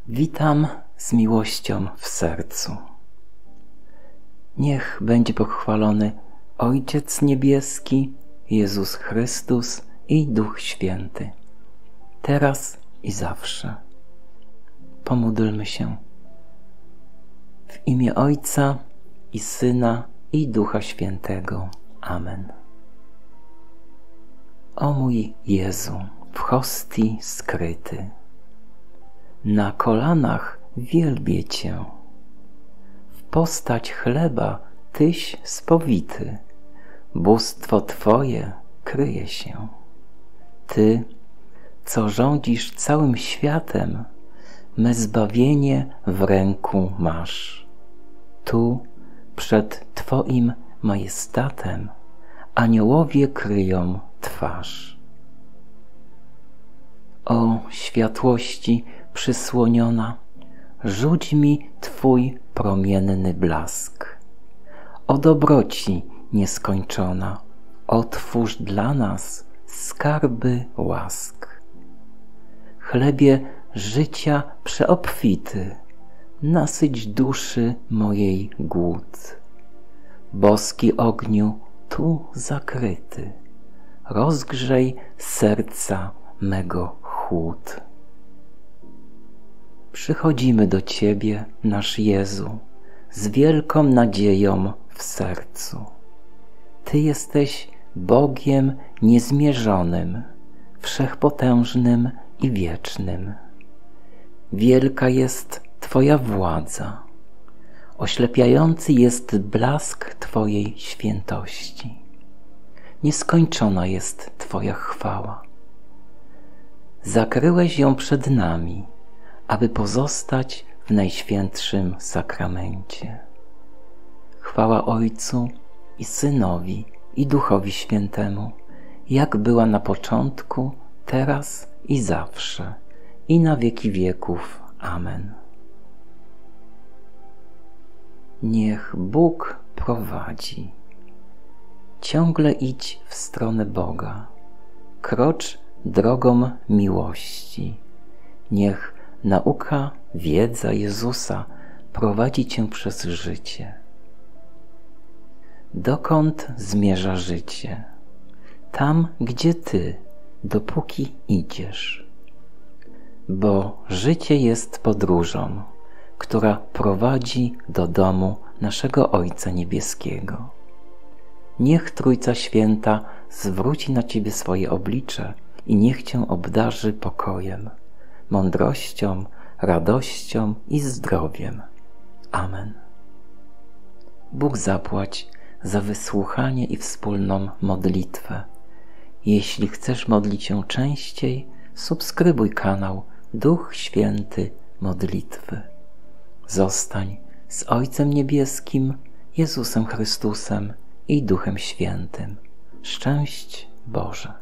Witam z miłością w sercu. Niech będzie pochwalony Ojciec Niebieski, Jezus Chrystus i Duch Święty, teraz i zawsze. Pomódlmy się. W imię Ojca i Syna i Ducha Świętego. Amen. O mój Jezu, w hostii skryty, na kolanach wielbię Cię. W postać chleba Tyś spowity, bóstwo Twoje kryje się. Ty, co rządzisz całym światem, me zbawienie w ręku masz. Tu, przed Twoim majestatem, aniołowie kryją twarz. O światłości przysłoniona, rzuć mi Twój promienny blask. O dobroci nieskończona, otwórz dla nas skarby łask. Chlebie życia przeobfity, nasyć duszy mojej głód. Boski ogniu tu zakryty, rozgrzej serca mego chłód. Przychodzimy do Ciebie, nasz Jezu, z wielką nadzieją w sercu. Ty jesteś Bogiem niezmierzonym, wszechpotężnym i wiecznym. Wielka jest Twoja władza, oślepiający jest blask Twojej świętości. Nieskończona jest Twoja chwała. Zakryłeś ją przed nami, aby pozostać w Najświętszym Sakramencie. Chwała Ojcu i Synowi i Duchowi Świętemu, jak była na początku, teraz i zawsze, i na wieki wieków. Amen. Niech Bóg prowadzi. Ciągle idź w stronę Boga. Krocz drogą miłości. Niech nauka, wiedza Jezusa prowadzi Cię przez życie. Dokąd zmierza życie? Tam, gdzie Ty, dopóki idziesz. Bo życie jest podróżą, która prowadzi do domu naszego Ojca Niebieskiego. Niech Trójca Święta zwróci na Ciebie swoje oblicze i niech Cię obdarzy pokojem, mądrością, radością i zdrowiem. Amen. Bóg zapłać za wysłuchanie i wspólną modlitwę. Jeśli chcesz modlić się częściej, subskrybuj kanał Duch Święty Modlitwy. Zostań z Ojcem Niebieskim, Jezusem Chrystusem i Duchem Świętym. Szczęść Boże.